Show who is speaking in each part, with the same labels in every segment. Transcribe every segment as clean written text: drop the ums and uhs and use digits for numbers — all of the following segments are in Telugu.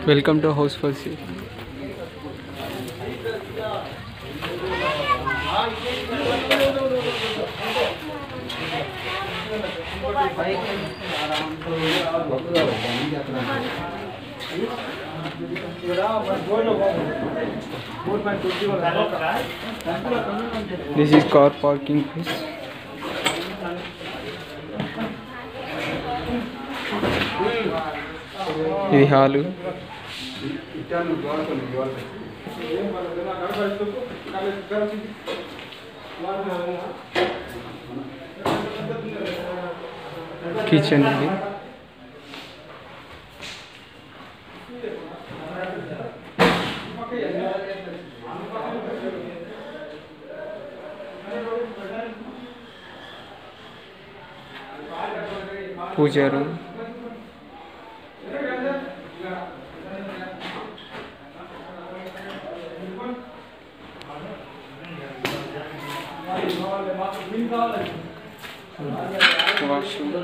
Speaker 1: Welcome to House for Sale. This is car parking place. ఇది హాలు. కిచెన్ ఇది. Puja room. Washroom.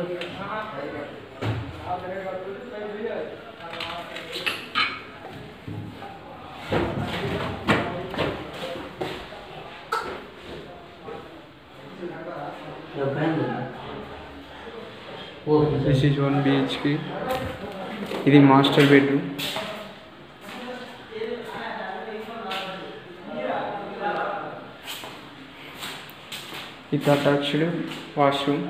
Speaker 1: This is 1 BHK. ఇది మాస్టర్ బెడ్రూమ్. ఇది అటాచ్డ్ వాష్రూమ్.